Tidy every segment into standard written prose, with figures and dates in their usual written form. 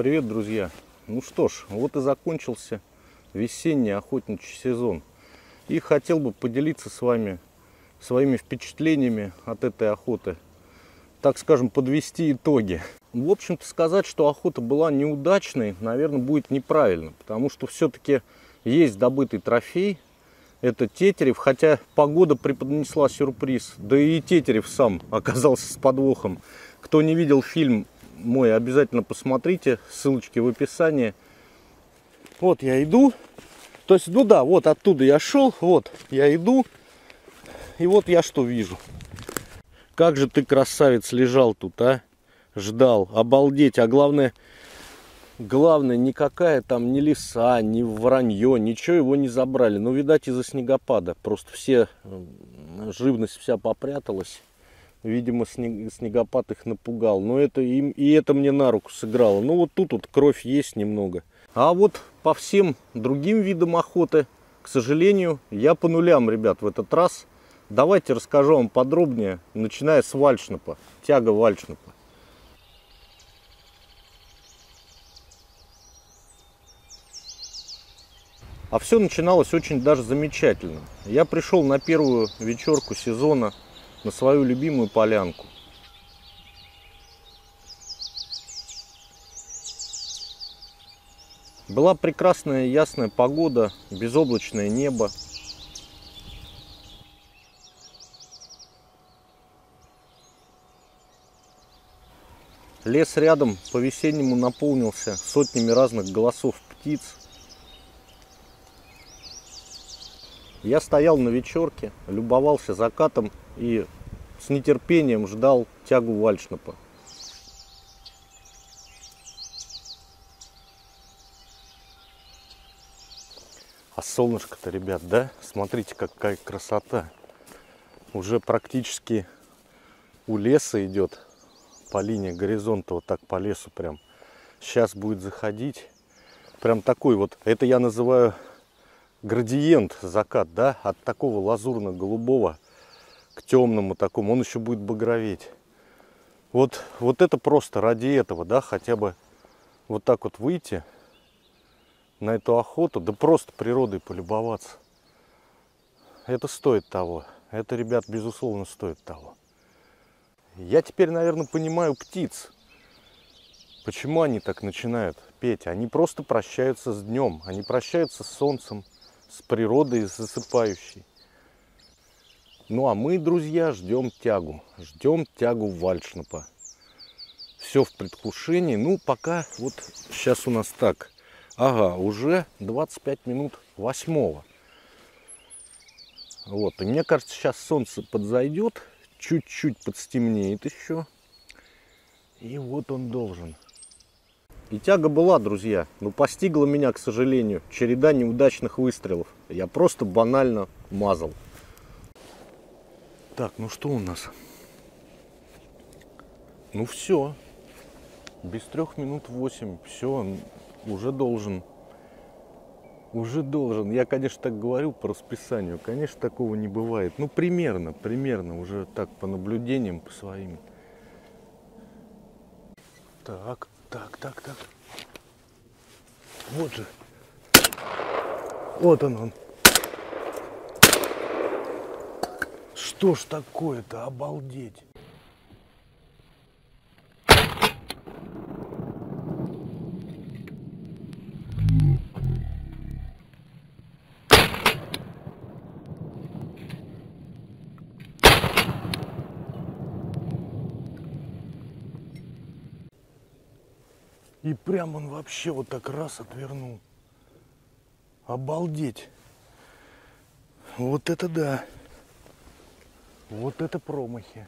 Привет, друзья! Ну что ж, вот и закончился весенний охотничий сезон. И хотел бы поделиться с вами своими впечатлениями от этой охоты. Так скажем, подвести итоги. В общем-то, сказать, что охота была неудачной, наверное, будет неправильно. Потому что все-таки есть добытый трофей. Это тетерев, хотя погода преподнесла сюрприз. Да и тетерев сам оказался с подвохом. Кто не видел фильм мой, обязательно посмотрите, ссылочки в описании. Вот я иду, то есть, ну да, вот оттуда я шел, вот я иду, и вот я что вижу. Как же ты, красавец, лежал тут, а? Ждал, обалдеть, а главное, никакая там ни лиса, ни воронье, ничего его не забрали. Ну, видать, из-за снегопада, просто живность вся попряталась. Видимо, снегопад их напугал. Но это мне на руку сыграло. Ну, вот тут вот кровь есть немного. А вот по всем другим видам охоты, к сожалению, я по нулям, ребят, в этот раз. Давайте расскажу вам подробнее, начиная с вальшнепа, тяга вальшнепа. А все начиналось очень даже замечательно. Я пришел на первую вечерку сезона на свою любимую полянку. Была прекрасная ясная погода, безоблачное небо. Лес рядом по-весеннему наполнился сотнями разных голосов птиц. Я стоял на вечерке, любовался закатом и с нетерпением ждал тягу вальшнепа. А солнышко-то, ребят, да? Смотрите, какая красота. Уже практически у леса идет по линии горизонта, вот так по лесу прям. Сейчас будет заходить. Прям такой вот, это я называю градиент закат, да? От такого лазурно-голубого к темному такому, он еще будет багроветь. Вот это просто ради этого, да, хотя бы вот так вот выйти на эту охоту, да просто природой полюбоваться. Это стоит того. Это, ребят, безусловно, стоит того. Я теперь, наверное, понимаю птиц. Почему они так начинают петь? Они просто прощаются с днем, они прощаются с солнцем, с природой засыпающей. Ну а мы, друзья, ждем тягу вальшнепа. Все в предвкушении. Ну, пока вот сейчас у нас так. Ага, уже 25 минут 8-го. Вот, и мне кажется, сейчас солнце подзойдет, чуть-чуть подстемнеет еще. И вот он должен. И тяга была, друзья, но постигла меня, к сожалению, череда неудачных выстрелов. Я просто банально мазал. Так, ну что у нас? Ну все. Без 3 минут 8. Все, уже должен. Я, конечно, так говорю по расписанию. Конечно, такого не бывает. Ну, примерно. Уже так, по наблюдениям, по своим. Так. Вот же. Вот он. Что ж такое-то, обалдеть. И прям он вообще вот так раз отвернул. Обалдеть. Вот это да. Вот это промахи.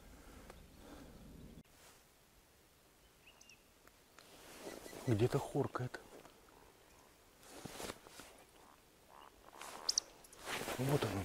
Где-то хоркает. Вот он.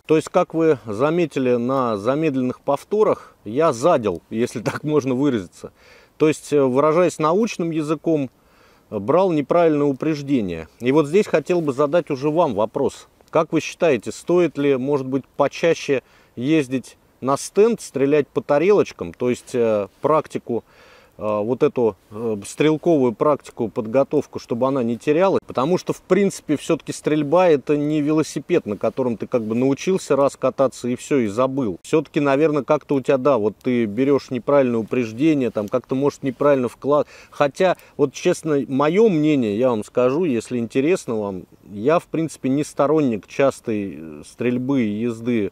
То есть, как вы заметили на замедленных повторах, я задел, если так можно выразиться. То есть, выражаясь научным языком, брал неправильное упреждение. И вот здесь хотел бы задать уже вам вопрос. Как вы считаете, стоит ли, может быть, почаще ездить на стенд, стрелять по тарелочкам, то есть практику, вот эту стрелковую практику, подготовку, чтобы она не терялась, потому что, в принципе, все-таки стрельба это не велосипед, на котором ты как бы научился раз кататься и все, и забыл. Все-таки, наверное, как-то у тебя, да, вот ты берешь неправильное упреждение, там как-то, может, неправильно вклад. Хотя, вот честно, мое мнение, я вам скажу, если интересно вам, я, в принципе, не сторонник частой стрельбы и езды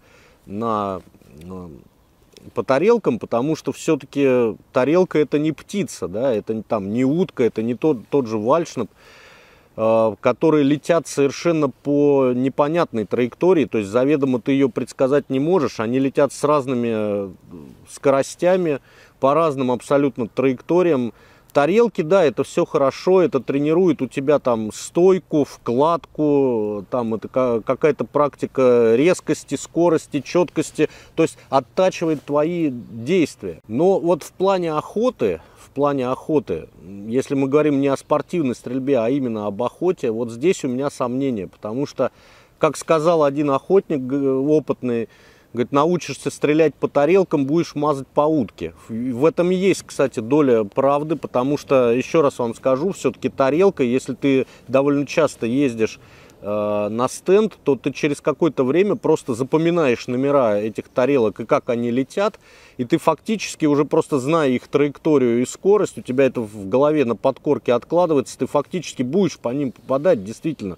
по тарелкам, потому что все-таки тарелка это не птица, да, это там не утка, это не тот же вальшнап, которые летят совершенно по непонятной траектории, то есть заведомо ты ее предсказать не можешь, они летят с разными скоростями, по разным абсолютно траекториям. Тарелки, да, это все хорошо, это тренирует у тебя там стойку, вкладку, там это какая-то практика резкости, скорости, четкости, то есть оттачивает твои действия. Но вот в плане охоты, если мы говорим не о спортивной стрельбе, а именно об охоте, вот здесь у меня сомнения, потому что, как сказал один охотник опытный, говорит, научишься стрелять по тарелкам, будешь мазать по утке. В этом и есть, кстати, доля правды, потому что, еще раз вам скажу, все-таки тарелка, если ты довольно часто ездишь на стенд, то ты через какое-то время просто запоминаешь номера этих тарелок и как они летят, и ты фактически уже просто зная их траекторию и скорость, у тебя это в голове на подкорке откладывается, ты фактически будешь по ним попадать, действительно,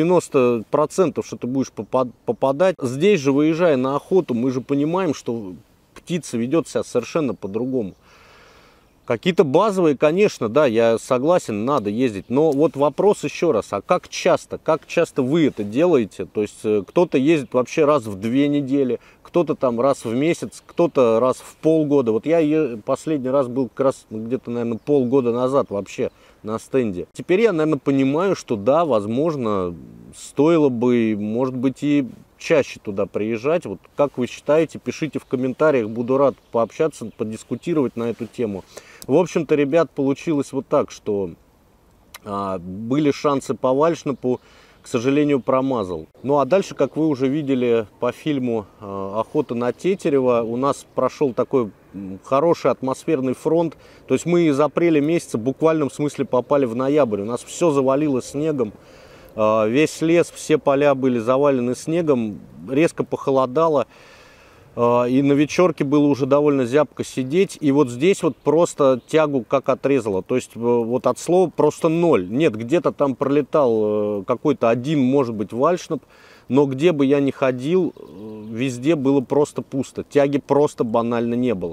90%, что ты будешь попадать. Здесь же, выезжая на охоту, мы же понимаем, что птица ведет себя совершенно по-другому. Какие-то базовые, конечно, да, я согласен, надо ездить. Но вот вопрос еще раз, а как часто вы это делаете? То есть кто-то ездит вообще раз в 2 недели, кто-то там раз в месяц, кто-то раз в полгода. Вот я последний раз был как раз где-то, наверное, полгода назад вообще на стенде. Теперь я, наверное, понимаю, что да, возможно, стоило бы, может быть, и чаще туда приезжать. Вот как вы считаете, пишите в комментариях, буду рад пообщаться, подискутировать на эту тему. В общем-то, ребят, получилось вот так, что были шансы по вальшнапу, к сожалению, промазал. Ну а дальше, как вы уже видели по фильму «Охота на тетерева», у нас прошел такой хороший атмосферный фронт. То есть мы из апреля месяца в буквальном смысле попали в ноябрь. У нас все завалило снегом. Весь лес, все поля были завалены снегом, резко похолодало, и на вечерке было уже довольно зябко сидеть, и вот здесь вот просто тягу как отрезало, то есть вот от слова просто ноль. Нет, где-то там пролетал какой-то один, может быть, вальшнап, но где бы я ни ходил, везде было просто пусто, тяги просто банально не было.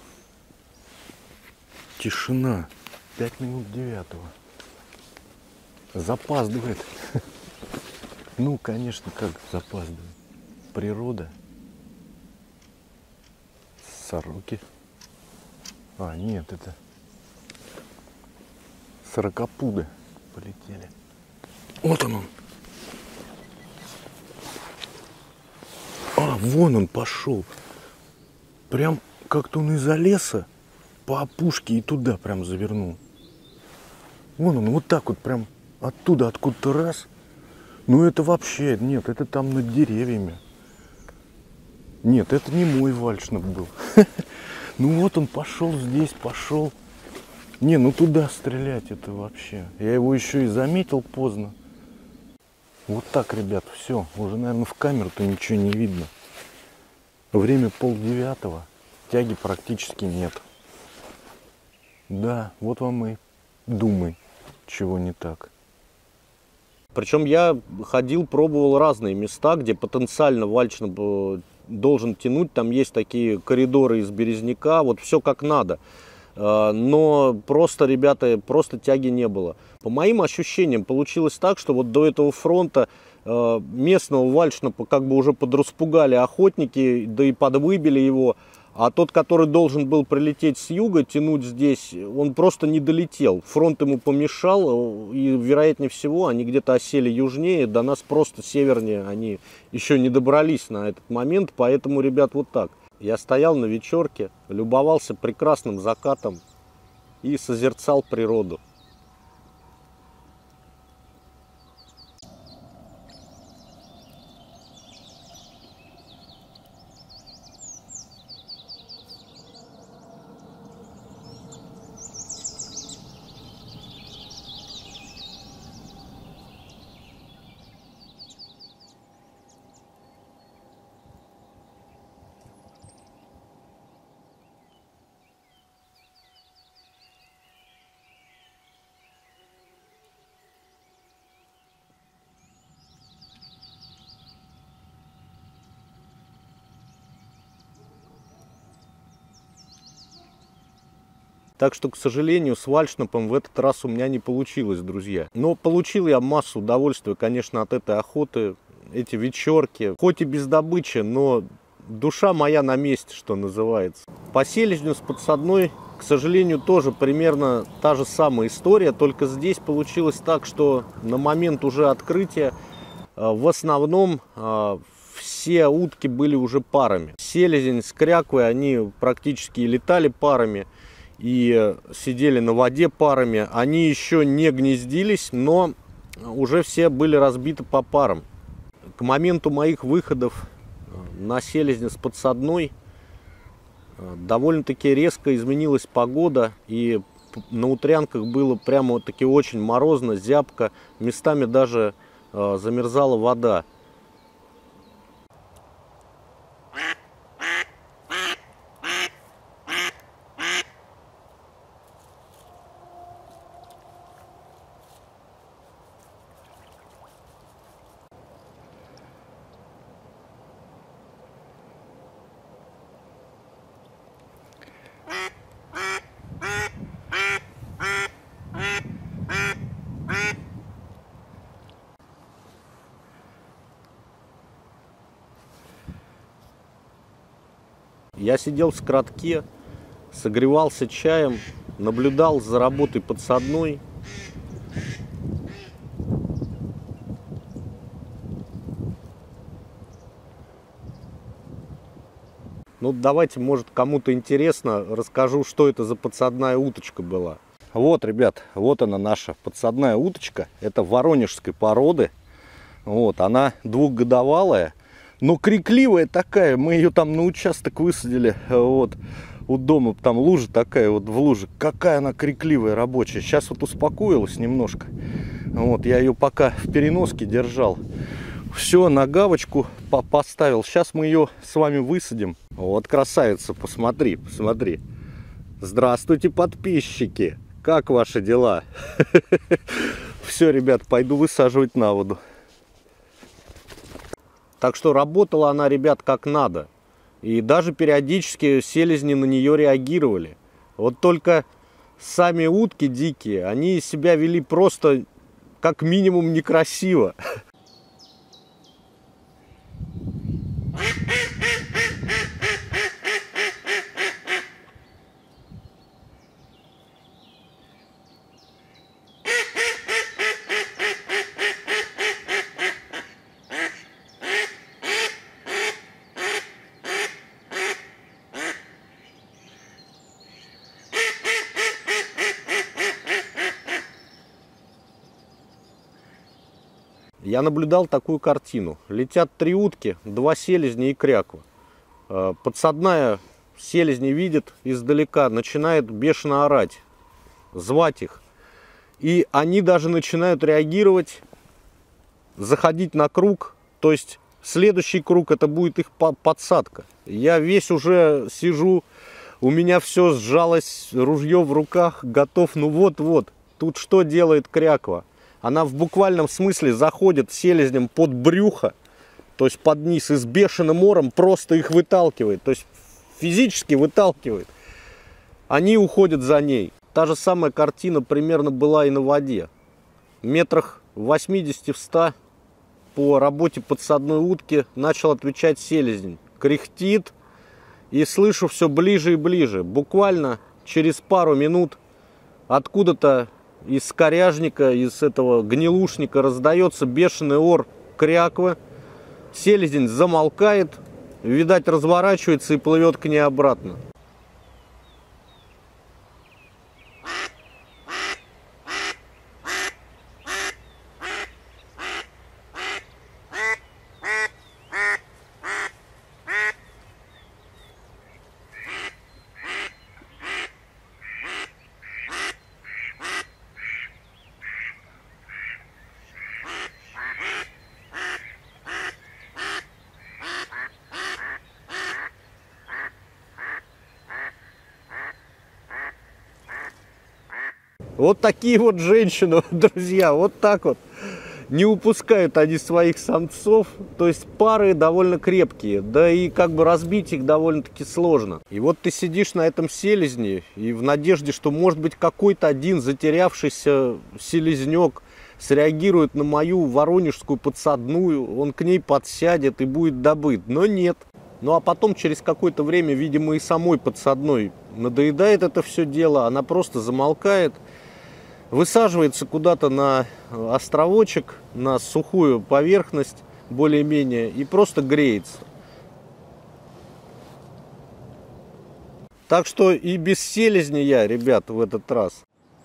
Тишина, 5 минут 9. Запаздывает. Ну, конечно, как запаздывает. Природа. Сороки. А, нет, это сорокопуды полетели. Вот он. А, вон он пошел. Прям как-то он из-за леса по опушке и туда прям завернул. Вон он, вот так вот прям. Оттуда, откуда-то раз. Ну это вообще, нет, это там над деревьями. Нет, это не мой вальшнап был. Ну вот он пошел здесь, пошел. Не, ну туда стрелять это вообще. Я его еще и заметил поздно. Вот так, ребят, все. Уже, наверное, в камеру-то ничего не видно. Время 8:30. Тяги практически нет. Да, вот вам и думай, чего не так. Причем я ходил, пробовал разные места, где потенциально вальшнап должен тянуть. Там есть такие коридоры из березняка, вот все как надо. Но просто, ребята, просто тяги не было. По моим ощущениям, получилось так, что вот до этого фронта местного вальшнапа как бы уже подраспугали охотники, да и подвыбили его. А тот, который должен был прилететь с юга, тянуть здесь, он просто не долетел. Фронт ему помешал, и, вероятнее всего, они где-то осели южнее, до нас просто севернее, они еще не добрались на этот момент. Поэтому, ребят, вот так. Я стоял на вечерке, любовался прекрасным закатом и созерцал природу. Так что, к сожалению, с вальшнапом в этот раз у меня не получилось, друзья. Но получил я массу удовольствия, конечно, от этой охоты, эти вечерки. Хоть и без добычи, но душа моя на месте, что называется. По селезню с подсадной, к сожалению, тоже примерно та же самая история, только здесь получилось так, что на момент уже открытия в основном все утки были уже парами. Селезень с кряквой, они практически летали парами и сидели на воде парами. Они еще не гнездились, но уже все были разбиты по парам. К моменту моих выходов на селезня с подсадной довольно-таки резко изменилась погода, и на утрянках было прямо-таки очень морозно, зябко, местами даже замерзала вода. Я сидел в скрадке, согревался чаем, наблюдал за работой подсадной. Ну, давайте, может, кому-то интересно, расскажу, что это за подсадная уточка была. Вот, ребят, вот она наша подсадная уточка. Это воронежской породы. Вот, она двухгодовалая. Но крикливая такая, мы ее там на участок высадили, вот, у дома, там лужа такая, вот в луже. Какая она крикливая, рабочая. Сейчас вот успокоилась немножко. Вот, я ее пока в переноске держал. Все, на гавочку поставил. Сейчас мы ее с вами высадим. Вот красавица, посмотри, посмотри. Здравствуйте, подписчики. Как ваши дела? Все, ребят, пойду высаживать на воду. Так что работала она, ребят, как надо. И даже периодически селезни на нее реагировали. Вот только сами утки дикие, они себя вели просто как минимум некрасиво. Я наблюдал такую картину. Летят 3 утки, 2 селезня и кряква. Подсадная селезни видит издалека, начинает бешено орать, звать их. И они даже начинают реагировать, заходить на круг. То есть следующий круг это будет их подсадка. Я весь уже сижу, у меня все сжалось, ружье в руках, готов. Ну вот-вот, тут что делает кряква? Она в буквальном смысле заходит селезням под брюхо, то есть под низ, и с бешеным ором просто их выталкивает, то есть физически выталкивает. Они уходят за ней. Та же самая картина примерно была и на воде. Метрах 80-100 по работе подсадной утки начал отвечать селезень. Кряхтит и слышу все ближе и ближе. Буквально через пару минут откуда-то из скоряжника, из этого гнилушника раздается бешеный ор кряквы. Селезень замолкает, видать, разворачивается и плывет к ней обратно. Вот такие вот женщины, друзья, вот так вот. Не упускают они своих самцов, то есть пары довольно крепкие, да и как бы разбить их довольно-таки сложно. И вот ты сидишь на этом селезне и в надежде, что может быть какой-то один затерявшийся селезнек среагирует на мою воронежскую подсадную, он к ней подсядет и будет добыт, но нет. Ну а потом через какое-то время, видимо, и самой подсадной надоедает это все дело, она просто замолкает, высаживается куда-то на островочек, на сухую поверхность более-менее и просто греется. Так что и без селезня я, ребят, в этот раз.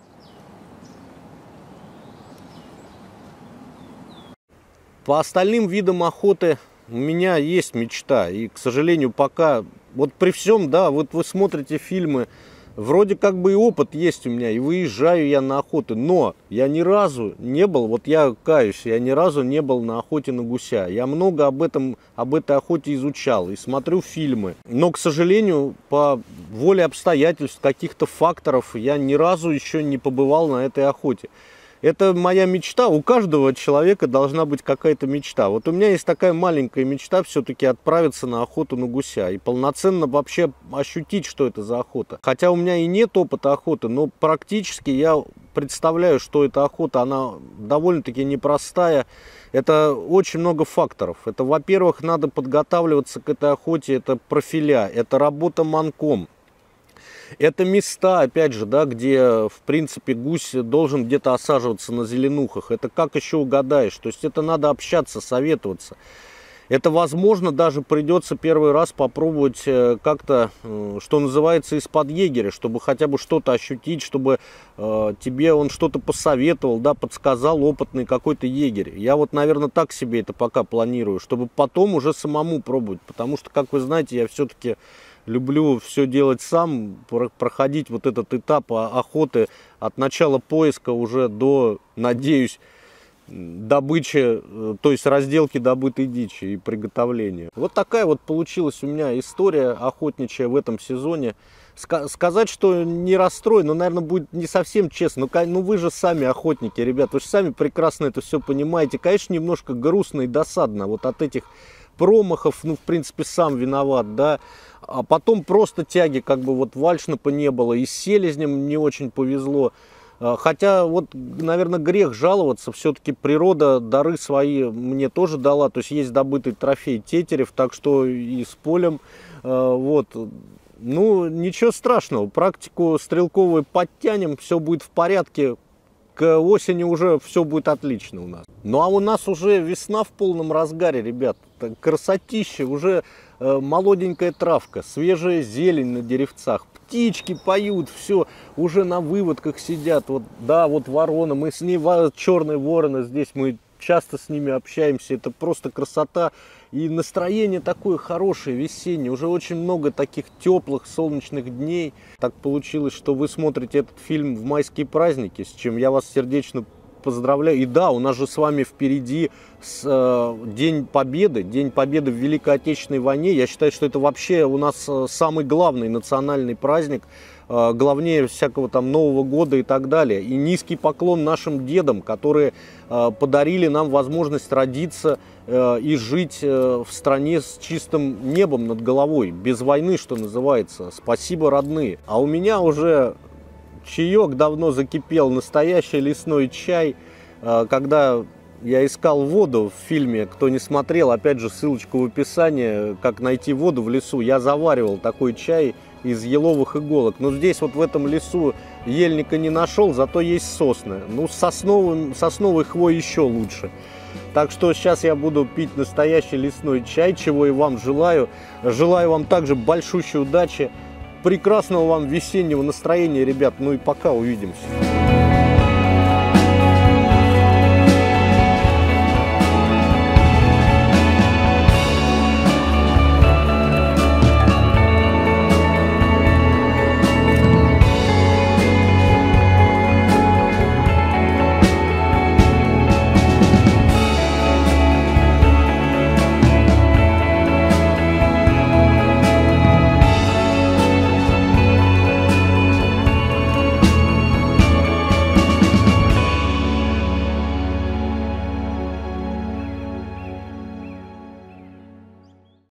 По остальным видам охоты у меня есть мечта. И, к сожалению, пока, вот при всем, да, вот вы смотрите фильмы, вроде как бы и опыт есть у меня, и выезжаю я на охоту, но я ни разу не был, вот я каюсь, я ни разу не был на охоте на гуся. Я много об этой охоте изучал и смотрю фильмы. Но, к сожалению, по воле обстоятельств, каких-то факторов, я ни разу еще не побывал на этой охоте. Это моя мечта, у каждого человека должна быть какая-то мечта. Вот у меня есть такая маленькая мечта все-таки отправиться на охоту на гуся и полноценно вообще ощутить, что это за охота. Хотя у меня и нет опыта охоты, но практически я представляю, что эта охота, она довольно-таки непростая. Это очень много факторов. Это, во-первых, надо подготавливаться к этой охоте, это профиля, это работа манком. Это места, опять же, да, где, в принципе, гусь должен где-то осаживаться на зеленухах. Это как еще угадаешь? То есть это надо общаться, советоваться. Это, возможно, даже придется первый раз попробовать как-то, что называется, из-под егеря, чтобы хотя бы что-то ощутить, чтобы тебе он что-то посоветовал, да, подсказал опытный какой-то егерь. Я вот, наверное, так себе это пока планирую, чтобы потом уже самому пробовать. Потому что, как вы знаете, я все-таки люблю все делать сам, проходить вот этот этап охоты от начала поиска уже до, надеюсь, добычи, то есть разделки добытой дичи и приготовления. Вот такая вот получилась у меня история охотничья в этом сезоне. Сказать, что не расстроен, ну, наверное, будет не совсем честно. Ну, вы же сами охотники, ребят, вы же сами прекрасно это все понимаете. Конечно, немножко грустно и досадно вот от этих промахов, ну, в принципе, сам виноват, да. А потом просто тяги, как бы вот вальшнапа не было, и с селезнем не очень повезло. Хотя вот, наверное, грех жаловаться, все-таки природа дары свои мне тоже дала. То есть есть добытый трофей тетерев, так что и с полем, вот. Ну, ничего страшного, практику стрелковую подтянем, все будет в порядке. К осени уже все будет отлично у нас. Ну а у нас уже весна в полном разгаре, ребят. Красотища, уже молоденькая травка, свежая зелень на деревцах. Птички поют, все, уже на выводках сидят. Вот, да, вот ворона, мы с ней, черные вороны здесь, мы часто с ними общаемся. Это просто красота. И настроение такое хорошее, весеннее. Уже очень много таких теплых солнечных дней. Так получилось, что вы смотрите этот фильм в майские праздники, с чем я вас сердечно поздравляю. И да, у нас же с вами впереди День Победы в Великой Отечественной войне. Я считаю, что это вообще у нас самый главный национальный праздник, главнее всякого там Нового года и так далее. И низкий поклон нашим дедам, которые подарили нам возможность родиться и жить в стране с чистым небом над головой, без войны, что называется. Спасибо, родные. А у меня уже чаек давно закипел, настоящий лесной чай, когда Я искал воду в фильме, кто не смотрел, опять же, ссылочка в описании, как найти воду в лесу. Я заваривал такой чай из еловых иголок. Но здесь вот в этом лесу ельника не нашел, зато есть сосны. Ну, с сосновой хвой еще лучше. Так что сейчас я буду пить настоящий лесной чай, чего и вам желаю. Желаю вам также большущей удачи, прекрасного вам весеннего настроения, ребят. Ну и пока, увидимся.